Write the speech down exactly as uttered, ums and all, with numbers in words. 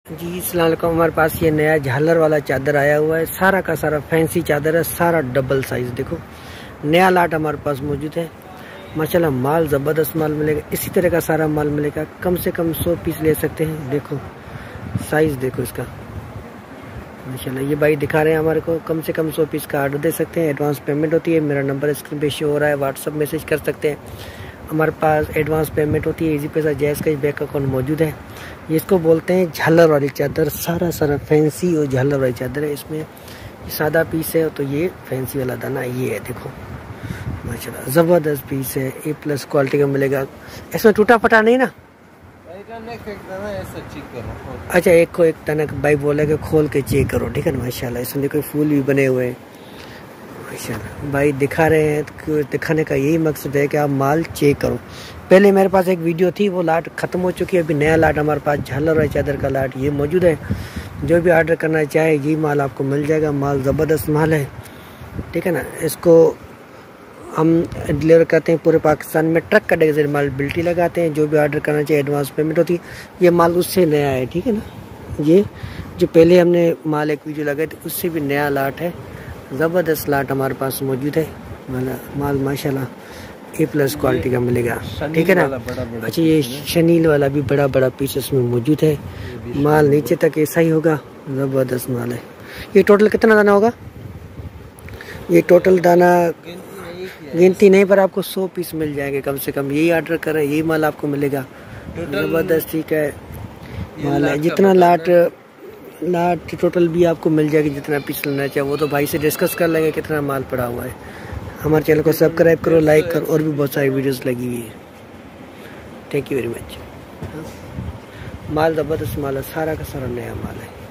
जी अस्सलाम वालेकुम। हमारे पास ये नया झालर वाला चादर आया हुआ है, सारा का सारा फैंसी चादर है, सारा डबल साइज। देखो नया लाट हमारे पास मौजूद है माशाल्लाह। माल ज़बरदस्त माल मिलेगा, इसी तरह का सारा माल मिलेगा। कम से कम सौ पीस ले सकते हैं। देखो साइज देखो इसका माशाल्लाह। ये भाई दिखा रहे हैं हमारे को, कम से कम सौ पीस का ऑर्डर दे सकते हैं। एडवांस पेमेंट होती है, मेरा नंबर स्क्रीन पे शो हो रहा है, व्हाट्सअप मैसेज कर सकते हैं। हमारे पास एडवांस पेमेंट होती है, इजी पैसा जैज़ का बैंक अकाउंट मौजूद है। ये इसको बोलते हैं झालर वाली चादर, सारा सारा फैंसी और झालर वाली चादर है। इसमें सादा पीस है तो ये फैंसी वाला दाना ये है। देखो माशाल्लाह ज़बरदस्त पीस है, ए प्लस क्वालिटी का मिलेगा। इसमें टूटा फटा नहीं ना? अच्छा एक को एक दाना भाई बोला कि खोल के चेक करो, ठीक है ना। माशाल्लाह इसमें देखो फूल भी बने हुए हैं माशाल्लाह। भाई दिखा रहे हैं तो दिखाने का यही मकसद है कि आप माल चेक करो। पहले मेरे पास एक वीडियो थी, वो लाट ख़त्म हो चुकी है। अभी नया लाट हमारे पास झालर वाली चादर का लाट ये मौजूद है। जो भी ऑर्डर करना चाहे यही माल आपको मिल जाएगा। माल ज़बरदस्त माल है, ठीक है ना। इसको हम डिलीवर करते हैं पूरे पाकिस्तान में, ट्रक का डजर माल बिल्टी लगाते हैं। जो भी ऑर्डर करना चाहिए एडवांस पेमेंट होती है। ये माल उससे नया है, ठीक है ना। ये जो पहले हमने माल एक वीडियो लगाई थी उससे भी नया लाट है, ज़बरदस्त लाट हमारे पास मौजूद है। माल माशाल्लाह ए प्लस क्वालिटी का मिलेगा, ठीक है ना। अच्छा ये शनील वाला भी बड़ा बड़ा पीस इसमें मौजूद है। माल नीचे तक ऐसा ही होगा, ज़बरदस्त माल है। ये टोटल कितना दाना होगा? ये टोटल दाना गिनती नहीं, पर आपको सौ पीस मिल जाएंगे कम से कम। यही ऑर्डर करें यही माल आपको मिलेगा, ज़बरदस्त ठीक है माल है। जितना लाट लाट टोटल भी आपको मिल जाएगी, जितना पीस लेना चाहिए वो तो भाई से डिस्कस कर लेंगे कितना माल पड़ा हुआ है। हमारे चैनल को सब्सक्राइब करो, लाइक करो, और भी बहुत सारी वीडियोस लगी हुई है। Thank you very much. माल ज़बरदस्त माल है, सारा का सारा नया माल है।